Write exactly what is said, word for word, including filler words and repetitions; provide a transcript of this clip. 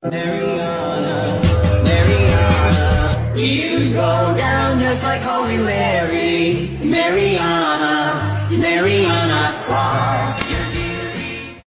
Mariana, Mariana, you go down just like Holy Mary, Mariana.